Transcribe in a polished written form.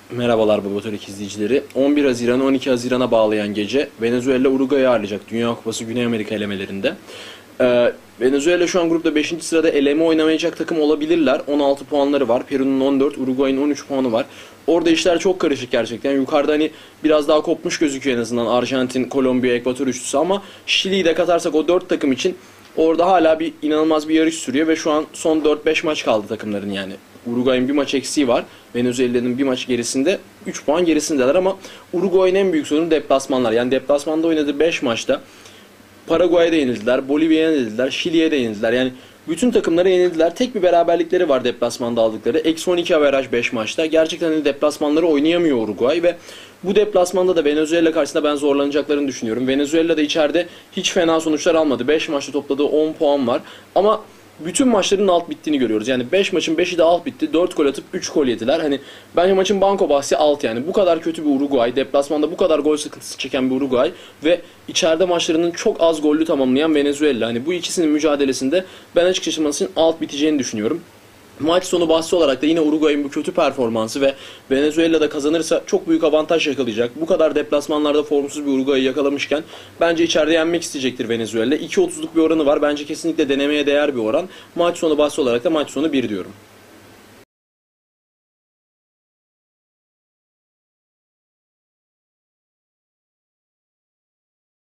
Merhabalar Babatürk izleyicileri. 11 Haziran 12 Haziran'a bağlayan gece Venezuela Uruguay'ı ağırlayacak Dünya Kupası Güney Amerika elemelerinde. Venezuela şu an grupta 5. sırada eleme oynamayacak takım olabilirler. 16 puanları var. Peru'nun 14, Uruguay'ın 13 puanı var. Orada işler çok karışık gerçekten. Yukarıda hani biraz daha kopmuş gözüküyor en azından Arjantin, Kolombiya, Ekvador üçlüsü ama Şili'yi de katarsak o 4 takım için orada hala bir inanılmaz bir yarış sürüyor ve şu an son 4-5 maç kaldı takımların yani. Uruguay'ın bir maç eksiği var. Venezuela'nın bir maç gerisinde 3 puan gerisindeler ama Uruguay'ın en büyük sorunu deplasmanlar. Yani deplasmanda oynadığı 5 maçta Paraguay'da yenildiler, Bolivya'ya yenildiler, Şili'ye de yenildiler. Yani bütün takımlara yenildiler. Tek bir beraberlikleri var deplasmanda aldıkları. -12 averaj 5 maçta. Gerçekten de deplasmanları oynayamıyor Uruguay ve bu deplasmanda da Venezuela karşısında ben zorlanacaklarını düşünüyorum. Venezuela da içeride hiç fena sonuçlar almadı. 5 maçta topladığı 10 puan var. Ama bütün maçların alt bittiğini görüyoruz. Yani 5 maçın 5'i de alt bitti. 4 gol atıp 3 gol yediler. Hani bence maçın banko bahsi alt yani. Bu kadar kötü bir Uruguay, deplasmanda bu kadar gol sıkıntısı çeken bir Uruguay ve içeride maçlarının çok az gollü tamamlayan Venezuela. Hani bu ikisinin mücadelesinde ben açıkçası maçın alt biteceğini düşünüyorum. Maç sonu bahsi olarak da yine Uruguay'ın bu kötü performansı ve Venezuela'da kazanırsa çok büyük avantaj yakalayacak. Bu kadar deplasmanlarda formsuz bir Uruguay'ı yakalamışken bence içeride yenmek isteyecektir Venezuela. 2.30'luk bir oranı var. Bence kesinlikle denemeye değer bir oran. Maç sonu bahsi olarak da maç sonu 1 diyorum.